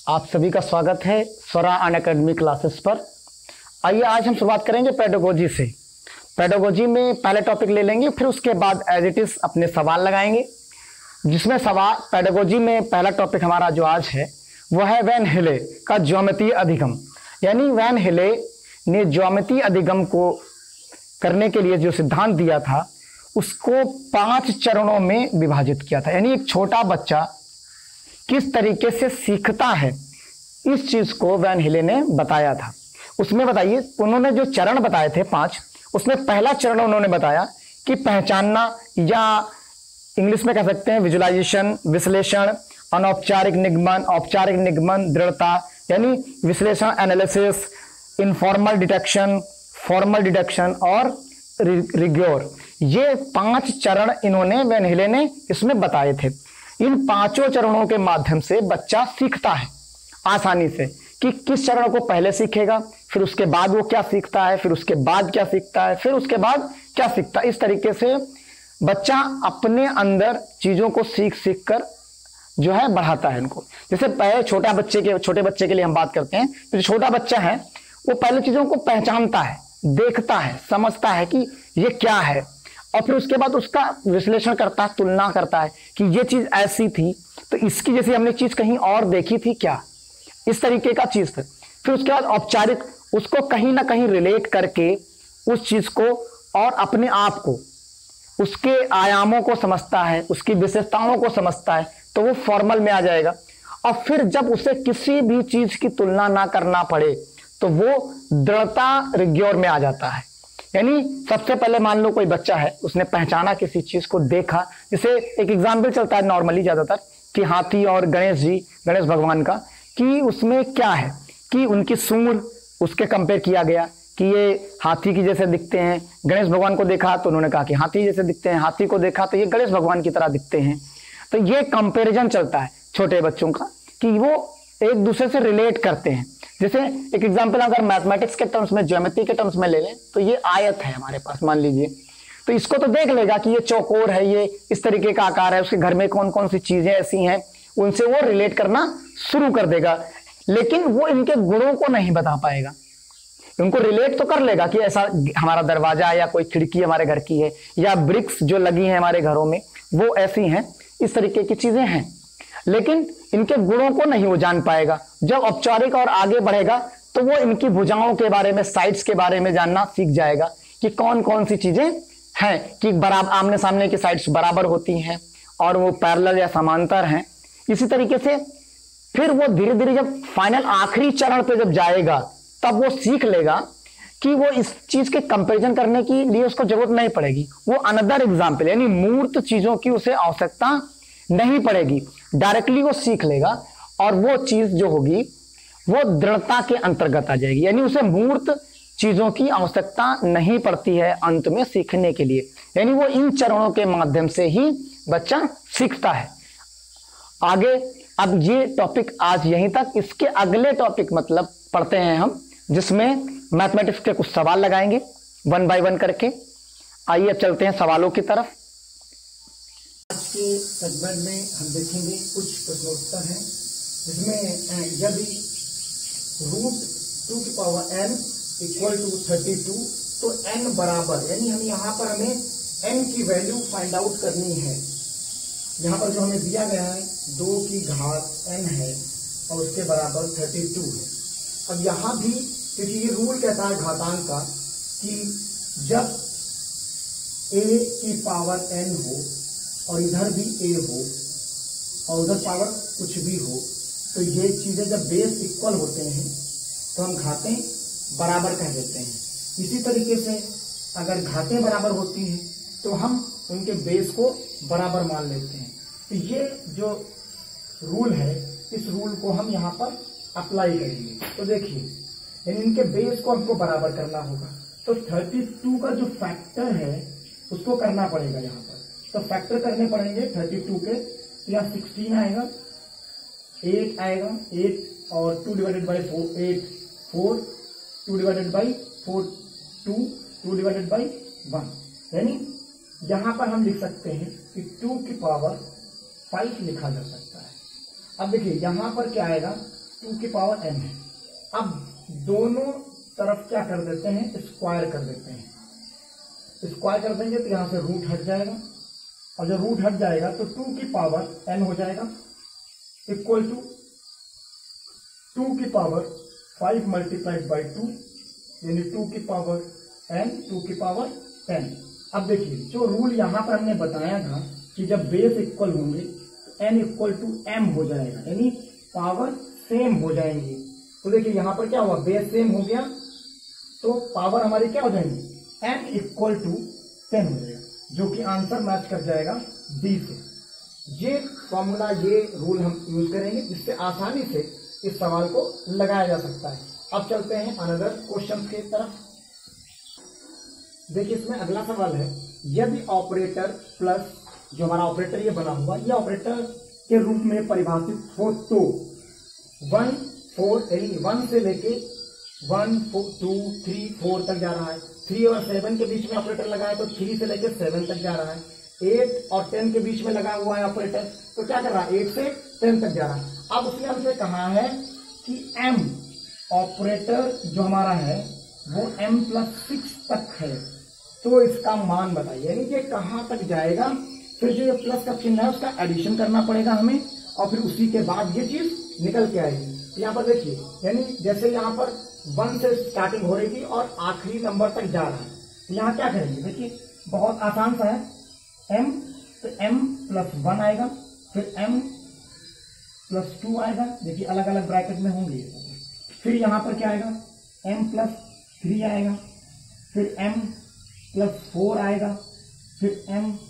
आप सभी का स्वागत है स्वरा अनअकैडमी क्लासेस पर। आइए आज हम शुरुआत करेंगे पेडागोजी से। पेडागोजी में पहले टॉपिक ले लेंगे, फिर उसके बाद एज इट इज अपने सवाल लगाएंगे, जिसमें सवाल पेडागोजी में पहला टॉपिक हमारा जो आज है वह है वैन हिले का ज्यामितीय अधिगम। यानी वैन हिले ने ज्यामितीय अधिगम को करने के लिए जो सिद्धांत दिया था उसको 5 चरणों में विभाजित किया था। यानी एक छोटा बच्चा किस तरीके से सीखता है इस चीज को वैन हिले ने बताया था। उसमें बताइए उन्होंने जो चरण बताए थे 5, उसमें पहला चरण उन्होंने बताया कि पहचानना, या इंग्लिश में कह सकते हैं विजुअलाइजेशन, विश्लेषण, अनौपचारिक निगमन, औपचारिक निगमन, दृढ़ता। यानी विश्लेषण analysis, informal detection, formal deduction और रिग्योर। ये 5 चरण इन्होंने वैन हिले ने इसमें बताए थे। इन 5 चरणों के माध्यम से बच्चा सीखता है आसानी से कि किस चरण को पहले सीखेगा, फिर उसके बाद वो क्या सीखता है, फिर उसके बाद क्या सीखता है, फिर उसके बाद क्या सीखता है। इस तरीके से बच्चा अपने अंदर चीजों को सीख सीख कर जो है बढ़ाता है इनको। जैसे पहले छोटे बच्चे के लिए हम बात करते हैं, तो जो छोटा बच्चा है वो पहले चीजों को पहचानता है, देखता है, समझता है कि ये क्या है, और फिर उसके बाद उसका विश्लेषण करता है, तुलना करता है कि ये चीज ऐसी थी तो इसकी जैसी हमने चीज कहीं और देखी थी क्या, इस तरीके का चीज था। फिर उसके बाद औपचारिक, उसको कहीं ना कहीं रिलेट करके उस चीज को और अपने आप को, उसके आयामों को समझता है, उसकी विशेषताओं को समझता है, तो वो फॉर्मल में आ जाएगा। और फिर जब उसे किसी भी चीज की तुलना ना करना पड़े तो वो दृढ़ता रिग्योर में आ जाता है। यानी सबसे पहले मान लो कोई बच्चा है, उसने पहचाना किसी चीज को, देखा। जैसे एक एग्जाम्पल चलता है नॉर्मली ज्यादातर कि हाथी और गणेश भगवान का, कि उसमें क्या है कि उनकी सूंड उसके कंपेयर किया गया कि ये हाथी की जैसे दिखते हैं। गणेश भगवान को देखा तो उन्होंने कहा कि हाथी जैसे दिखते हैं, हाथी को देखा तो ये गणेश भगवान की तरह दिखते हैं। तो ये कंपेरिजन चलता है छोटे बच्चों का कि वो एक दूसरे से रिलेट करते हैं। जैसे एक एग्जांपल अगर मैथमेटिक्स के टर्म्स में, ज्योमेट्री के टर्म्स में ले लें, तो ये आयत है हमारे पास मान लीजिए, तो इसको तो देख लेगा कि ये चौकोर है, ये इस तरीके का आकार है, उसके घर में कौन कौन सी चीजें ऐसी हैं, उनसे वो रिलेट करना शुरू कर देगा। लेकिन वो इनके गुणों को नहीं बता पाएगा। उनको रिलेट तो कर लेगा कि ऐसा हमारा दरवाजा या कोई खिड़की हमारे घर की है, या ब्रिक्स जो लगी है हमारे घरों में वो ऐसी हैं, इस तरीके की चीजें हैं, लेकिन इनके गुणों को नहीं वो जान पाएगा। जब औपचारिक और आगे बढ़ेगा तो वो इनकी भुजाओं के बारे में, साइड्स के बारे में जानना सीख जाएगा कि कौन कौन सी चीजें हैं, कि बराबर आमने सामने की साइड्स बराबर होती हैं और वो पैरेलल या समांतर हैं। इसी तरीके से फिर वो धीरे धीरे जब फाइनल आखिरी चरण पे जब जाएगा तब वो सीख लेगा कि वो इस चीज के कंपैरिजन करने के लिए उसको जरूरत नहीं पड़ेगी। वो अनदर एग्जाम्पल यानी मूर्त चीजों की उसे आवश्यकता नहीं पड़ेगी, डायरेक्टली वो सीख लेगा और वो चीज जो होगी वो दृढ़ता के अंतर्गत आ जाएगी। यानी उसे मूर्त चीजों की आवश्यकता नहीं पड़ती है अंत में सीखने के लिए। यानी वो इन चरणों के माध्यम से ही बच्चा सीखता है। आगे अब ये टॉपिक आज यहीं तक। इसके अगले टॉपिक मतलब पढ़ते हैं हम, जिसमें मैथमेटिक्स के कुछ सवाल लगाएंगे 1 बाय 1 करके। आइए अब चलते हैं सवालों की तरफ। आज के सेगमेंट में हम देखेंगे कुछ प्रश्नोत्तर हैं, जिसमें यदि √2n = 32 तो n बराबर, यानी हम यहाँ पर हमें n की वैल्यू फाइंड आउट करनी है। यहाँ पर जो हमें दिया गया है 2 की घात n है और उसके बराबर 32 है। अब यहाँ भी क्योंकि ये रूल कहता है घातांक का कि जब a की पावर n हो और इधर भी a हो और उधर पावर कुछ भी हो, तो ये चीजें जब बेस इक्वल होते हैं तो हम घातें बराबर कह देते हैं। इसी तरीके से अगर घातें बराबर होती हैं तो हम उनके बेस को बराबर मान लेते हैं। तो ये जो रूल है, इस रूल को हम यहाँ पर अप्लाई करेंगे। तो देखिए, यानी इनके बेस को हमको बराबर करना होगा। तो 32 का जो फैक्टर है उसको करना पड़ेगा यहाँ पर। तो फैक्टर करने पड़ेंगे 32 के, या 16 आएगा, 8 आएगा, 8 और 2 divided by 4, 8, 4, 2 divided by 4, 2 divided by 1। यानी यहां पर हम लिख सकते हैं कि 2 की पावर 5 लिखा जा सकता है। अब देखिए यहां पर क्या आएगा, 2 की पावर n है। अब दोनों तरफ क्या कर देते हैं, स्क्वायर कर देते हैं। स्क्वायर कर देंगे तो यहां से रूट हट जाएगा, और जब रूट हट जाएगा तो 2 की पावर n हो जाएगा इक्वल टू 2 की पावर 5 मल्टीप्लाइड बाई 2, यानी 2 की पावर n, 2 की पावर 10। अब देखिए जो रूल यहां पर हमने बताया था कि जब बेस इक्वल होंगे n इक्वल टू m हो जाएगा, यानी पावर सेम हो जाएंगी। तो देखिए यहां पर क्या हुआ, बेस सेम हो गया तो पावर हमारी क्या हो जाएंगी, n इक्वल टू 10 हो जाएगा, जो कि आंसर मैच कर जाएगा डी से। ये फॉर्मूला, ये रूल हम यूज करेंगे जिससे आसानी से इस सवाल को लगाया जा सकता है। अब चलते हैं अनदर क्वेश्चन की तरफ। देखिए इसमें अगला सवाल है, यदि ऑपरेटर प्लस, जो हमारा ऑपरेटर ये बना हुआ, ये ऑपरेटर के रूप में परिभाषित हो तो 1 4 यानी 1 से लेके 1 2 3 4 तक जा रहा है। 3 और 7 के बीच में ऑपरेटर लगा है तो 3 से लेके 7 तक जा रहा है। 8 और 10 के बीच में लगा हुआ है ऑपरेटर, तो क्या कर रहा है, 8 से 10 तक जा रहा है। अब उसने हमसे कहा है कि m ऑपरेटर जो हमारा है वो m+6 तक है, तो इसका मान बताइए, यानी ये कहां तक जाएगा। फिर जो ये प्लस का चिन्ह है उसका एडिशन करना पड़ेगा हमें, और फिर उसी के बाद ये चीज निकल के आएगी। यहाँ पर देखिए, यानी जैसे यहाँ पर 1 से स्टार्टिंग हो रही थी और आखिरी नंबर तक जा रहा है, तो यहाँ क्या करेंगे, देखिए बहुत आसान सा है, m तो m+1 आएगा, फिर m+2 आएगा, देखिए अलग अलग ब्रैकेट में होंगे। फिर यहाँ पर क्या आएगा, m+3 आएगा, फिर m+4 आएगा, फिर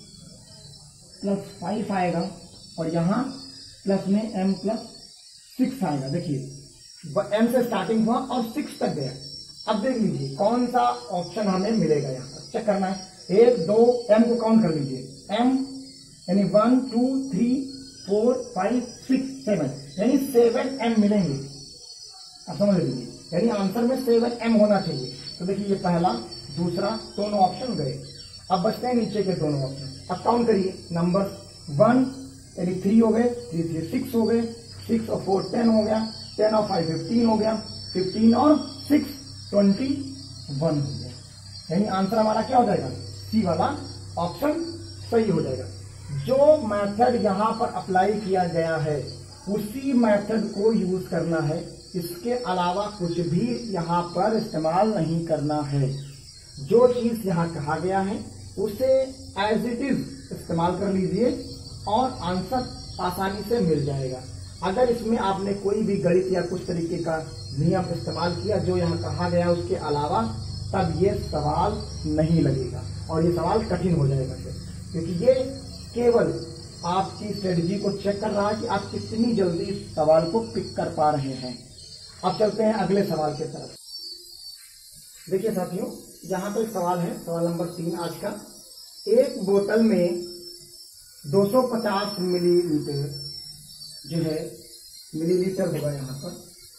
m+5 आएगा, और यहाँ प्लस में m+6 आएगा। देखिए m से स्टार्टिंग हुआ और 6 तक गया। अब देख लीजिए कौन सा ऑप्शन हमें मिलेगा, यहाँ पर चेक करना है। 1 2 m को काउंट कर लीजिए, m यानी 1 2 3 4 5 6 7, यानी 7m मिलेंगे। अब समझ लीजिए, यानी आंसर में 7m होना चाहिए। तो देखिए ये पहला दूसरा दोनों ऑप्शन गए। अब बचते हैं नीचे के दोनों ऑप्शन। अब काउंट करिए, नंबर 1 यानी 3 हो गए, 3 3 6 हो गए, 6 और 4 10 हो गया, 10 और 5 15 हो गया, 15 और 6 21 हो गया। यानी आंसर हमारा क्या हो जाएगा, सी वाला ऑप्शन सही हो जाएगा। जो मेथड यहाँ पर अप्लाई किया गया है उसी मेथड को यूज करना है, इसके अलावा कुछ भी यहाँ पर इस्तेमाल नहीं करना है। जो चीज यहाँ कहा गया है उसे एज इट इज इस्तेमाल कर लीजिए और आंसर आसानी से मिल जाएगा। अगर इसमें आपने कोई भी गणित या कुछ तरीके का नियम इस्तेमाल किया जो यहाँ कहा गया उसके अलावा, तब ये सवाल नहीं लगेगा और ये सवाल कठिन हो जाएगा फिर, क्योंकि ये केवल आपकी स्ट्रेटजी को चेक कर रहा है कि आप कितनी जल्दी इस सवाल को पिक कर पा रहे हैं। अब चलते हैं अगले सवाल की तरफ। देखिए साथियों, यहाँ पर सवाल है, सवाल नंबर 3 आज का। एक बोतल में 250 मिलीलीटर जो है, मिलीलीटर होगा यहाँ पर,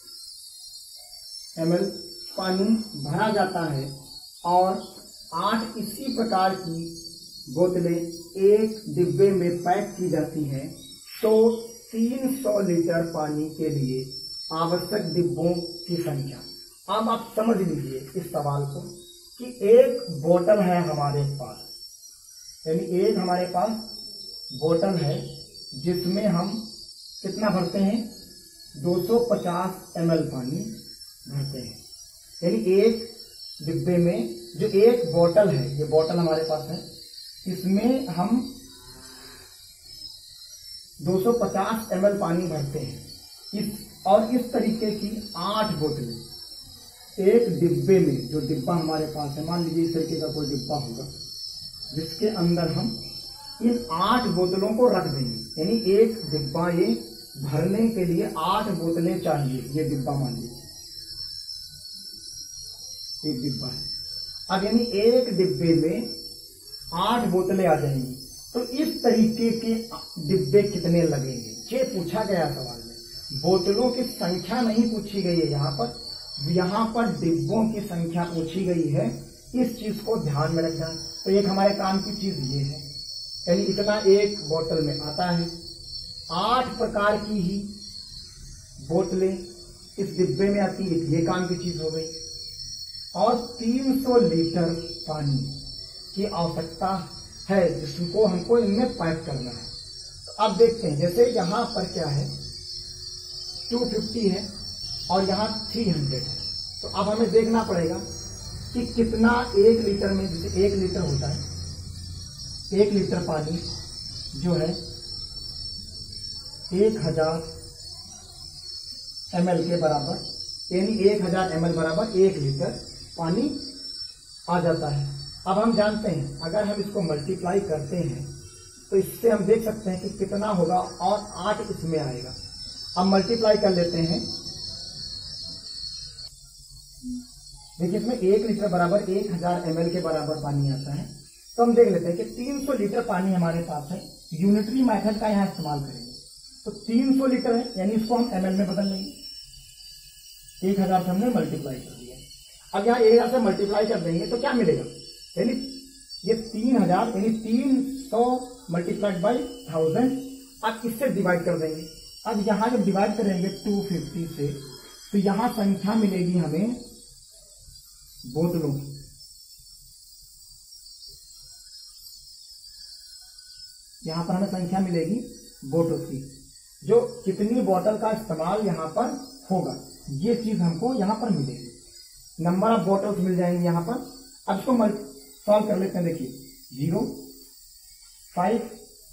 ml पानी भरा जाता है और 8 इसी प्रकार की बोतलें एक डिब्बे में पैक की जाती हैं, तो 300 लीटर पानी के लिए आवश्यक डिब्बों की संख्या। अब आप समझ लीजिए इस सवाल को कि एक बोतल है हमारे पास, यानी एक हमारे पास बोतल है जिसमें हम कितना भरते हैं, 250 ml पानी भरते हैं। यानी एक डिब्बे में जो एक बोतल है, ये बोतल हमारे पास है, इसमें हम 250 ml पानी भरते हैं। इस तरीके की 8 बोतलें एक डिब्बे में, जो डिब्बा हमारे पास है, मान लीजिए इस तरीके का कोई डिब्बा होगा जिसके अंदर हम इन 8 बोतलों को रख देंगे। यानी एक डिब्बा, ये भरने के लिए 8 बोतलें चाहिए। ये डिब्बा मान लीजिए एक डिब्बा है। अब यानी एक डिब्बे में 8 बोतलें आ जाएंगी, तो इस तरीके के डिब्बे कितने लगेंगे, ये पूछा गया सवाल में। बोतलों की संख्या नहीं पूछी गई है यहाँ पर डिब्बों की संख्या पूछी गई है। इस चीज को ध्यान में रखना। तो एक हमारे काम की चीज ये है, यानी इतना एक बोतल में आता है। 8 प्रकार की ही बोतलें इस डिब्बे में आती है, ये काम की चीज हो गई। और 300 लीटर पानी की आवश्यकता है जिसको हमको इनमें पैक करना है। तो अब देखते हैं, जैसे यहाँ पर क्या है 250 है और यहाँ 300 है, तो अब हमें देखना पड़ेगा कि कितना 1 लीटर में, जैसे 1 लीटर होता है, 1 लीटर पानी जो है 1000 ml के बराबर, यानी 1000 ml बराबर 1 लीटर पानी आ जाता है। अब हम जानते हैं अगर हम इसको मल्टीप्लाई करते हैं तो इससे हम देख सकते हैं कि कितना होगा, और 8 इसमें आएगा। अब मल्टीप्लाई कर लेते हैं, देखिए इसमें 1 लीटर बराबर 1000 ml के बराबर पानी आता है। तो हम देख लेते हैं कि 300 लीटर पानी हमारे पास है, यूनिटरी मेथड का यहाँ इस्तेमाल करेंगे। तो 300 लीटर है, यानी इसको हम ml में बदल लेंगे। 1000 से हमने मल्टीप्लाई कर दिया। अब यहाँ 1000 से मल्टीप्लाई कर देंगे तो क्या मिलेगा, यानी ये 3000, यानी 300 मल्टीप्लाइड बाई 1000। अब इससे डिवाइड कर देंगे। अब यहाँ जब डिवाइड करेंगे 250 से, तो यहाँ संख्या मिलेगी हमें बोतलों की। यहाँ पर हमें संख्या मिलेगी बोतल की, जो कितनी बोतल का इस्तेमाल यहाँ पर होगा, ये चीज हमको यहाँ पर मिलेगी। नंबर ऑफ बॉटल्स मिल जाएंगे यहाँ पर। अब इसको सॉल्व कर लेते हैं। देखिए 0, 5,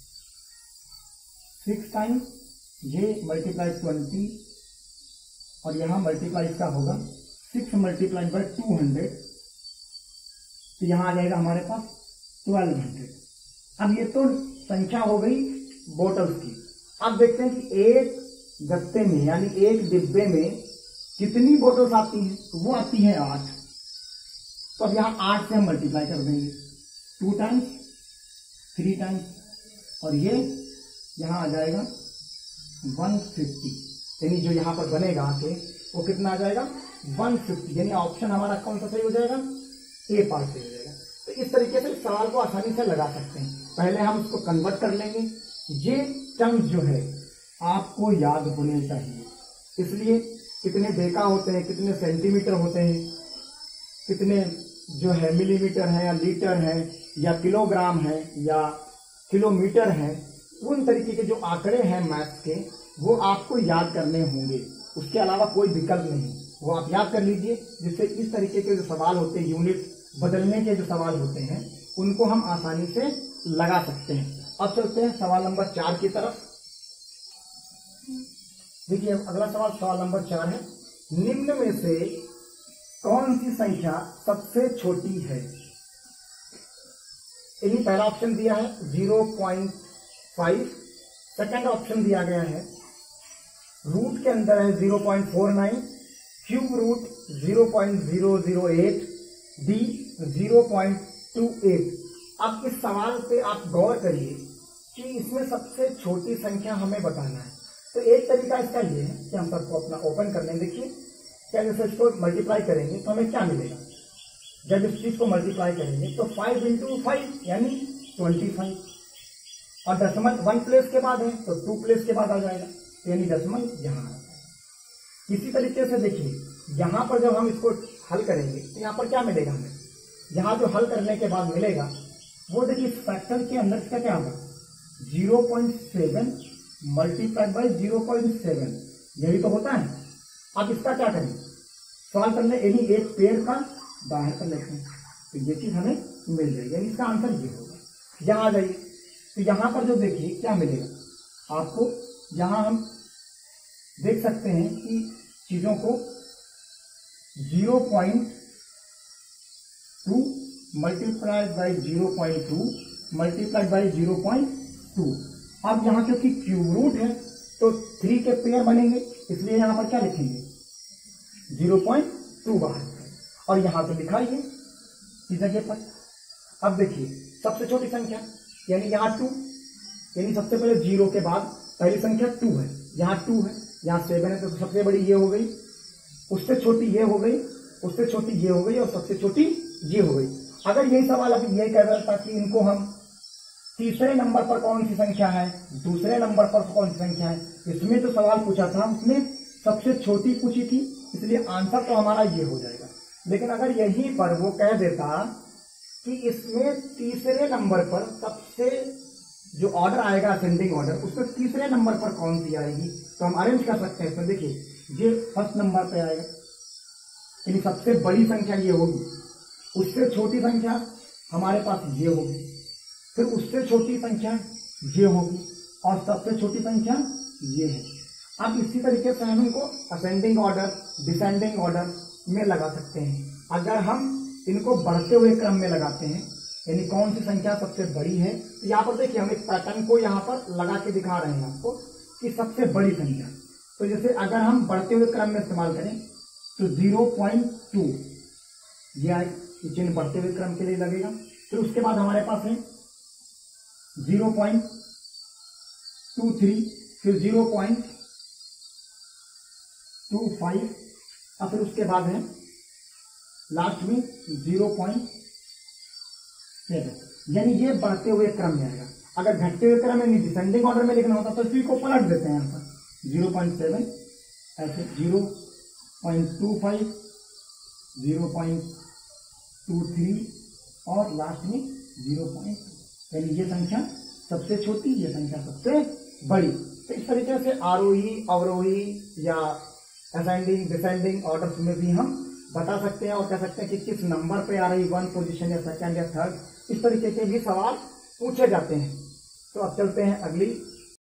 6 टाइम ये मल्टीप्लाई 20, और यहाँ मल्टीप्लाई इसका होगा 6 मल्टीप्लाइड बाई 200, तो यहाँ आ जाएगा हमारे पास 1200। अब ये तो संख्या हो गई बोतल्स की। अब देखते हैं कि एक गत्ते में, यानी एक डिब्बे में कितनी बोतल्स आती हैं, तो वो आती है 8। तो अब यहाँ 8 से हम मल्टीप्लाई कर देंगे, 2 टाइम्स, 3 टाइम्स, और ये यहाँ आ जाएगा 150, यानी जो यहाँ पर बनेगा आके वो कितना आ जाएगा 150, यानी ऑप्शन हमारा कौन सा सही हो जाएगा, ए पार्ट सही हो जाएगा। तो इस तरीके से सवाल को आसानी से लगा सकते हैं। पहले हम इसको कन्वर्ट कर लेंगे। ये टर्म जो है आपको याद होने चाहिए, इसलिए कितने डेका होते हैं, कितने सेंटीमीटर होते हैं, कितने जो है मिलीमीटर है या लीटर है या किलोग्राम है या किलोमीटर है, उन तरीके के जो आंकड़े हैं मैथ्स के वो आपको याद करने होंगे। उसके अलावा कोई विकल्प नहीं, वो आप याद कर लीजिए, जिससे इस तरीके के जो सवाल होते हैं, यूनिट बदलने के जो सवाल होते हैं, उनको हम आसानी से लगा सकते हैं। अब चलते हैं सवाल नंबर 4 की तरफ। देखिए अगला सवाल नंबर 4 है, निम्न में से कौन सी संख्या सबसे छोटी है। इन्हीं पहला ऑप्शन दिया है 0.5, सेकंड ऑप्शन दिया गया है रूट के अंदर है 0.49, क्यूब रूट 0.008, डी 0.28। अब इस सवाल पे आप गौर करिए कि इसमें सबसे छोटी संख्या हमें बताना है। तो एक तरीका इसका ये है कि हम सबको अपना ओपन कर लें। देखिए क्या, जैसे इसको मल्टीप्लाई करेंगे तो हमें क्या मिलेगा, जब इस चीज को मल्टीप्लाई करेंगे तो 5 × 5 यानी 25, और दशमलव 1 प्लेस के बाद है तो 2 प्लेस के बाद आ जाएगा, यानी दशमलव यहाँ आ जाएगा। इसी तरीके से देखिए यहाँ पर जब हम इसको हल करेंगे तो यहाँ पर क्या मिलेगा हमें, यहाँ जो हल करने के बाद मिलेगा वो देखिए फैक्टर के अंदर इसका क्या होगा 0.7 मल्टीप्लाइड बाई 0.7, यही तो होता है। अब इसका क्या करें, सॉल्व करने, यानी एक पेड़ का बाहर कर लेते हैं तो ये चीज हमें मिल जाएगी, यानी इसका आंसर ये होगा। यहाँ आ जाइए, तो यहाँ पर जो देखिए क्या मिलेगा आपको, यहाँ हम देख सकते हैं कि चीजों को 0.2 मल्टीप्लाइड बाई 0.2 मल्टीप्लाइड बाई 0.2। अब यहाँ क्योंकि क्यूब रूट है तो 3 के पेयर बनेंगे, इसलिए यहाँ पर क्या लिखेंगे 0.2 बाहर, और यहाँ पे लिखा ही है इस जगह पर। अब देखिए सबसे छोटी संख्या यानी यहाँ 2, यानी सबसे पहले 0 के बाद पहली संख्या 2 है, यहाँ 2 है, यहाँ 7 है, तो सबसे बड़ी ये हो गई, उससे छोटी ये हो गई, उससे छोटी ये हो गई, और सबसे छोटी ये हो गई। अगर यही सवाल अभी ये कह रहा था कि इनको हम तीसरे नंबर पर कौन सी संख्या है, दूसरे नंबर पर कौन सी संख्या है, इसमें तो सवाल पूछा था उसमें सबसे छोटी पूछी थी, इसलिए आंसर तो हमारा ये हो जाएगा। लेकिन अगर यहीं पर वो कह देता कि इसमें तीसरे नंबर पर सबसे जो ऑर्डर आएगा असेंडिंग ऑर्डर, उसमें तीसरे नंबर पर कौन सी आएगी, तो हम अरेंज कर सकते हैं। इसमें देखिए ये फर्स्ट नंबर पे आएगा, यानी सबसे बड़ी संख्या ये होगी, उससे छोटी संख्या हमारे पास ये होगी, फिर उससे छोटी संख्या ये होगी और सबसे छोटी संख्या ये है। अब इसी तरीके से हम इनको असेंडिंग ऑर्डर डिसेंडिंग ऑर्डर में लगा सकते हैं। अगर हम इनको बढ़ते हुए क्रम में लगाते हैं, यानी कौन सी संख्या सबसे बड़ी है, तो यहाँ पर देखिए हम एक पैटर्न को यहाँ पर लगा के दिखा रहे हैं आपको कि सबसे बड़ी संख्या। तो जैसे अगर हम बढ़ते हुए क्रम में इस्तेमाल करें तो 0.2 यह चिन्ह बढ़ते हुए क्रम के लिए लगेगा। फिर उसके बाद हमारे पास है 0.23, फिर 0.25 और फिर उसके बाद है लास्ट में 0.7, यानी ये बढ़ते हुए क्रम में आएगा। अगर घटते हुए क्रम में डिसेंडिंग ऑर्डर में लिखना होता तो इसी को पलट देते हैं यहाँ पर 0.7, ऐसे 0.25, 0.23 और लास्ट में 0.2, यानी ये संख्या सबसे छोटी, ये संख्या सबसे बड़ी। तो इस तरीके से आरोही अवरोही या असेंडिंग डिसेंडिंग ऑर्डर में भी हम बता सकते हैं और कह सकते हैं कि किस नंबर पे आ रही, 1 पोजीशन या सेकंड या थर्ड, इस तरीके के भी सवाल पूछे जाते हैं। तो अब चलते हैं अगली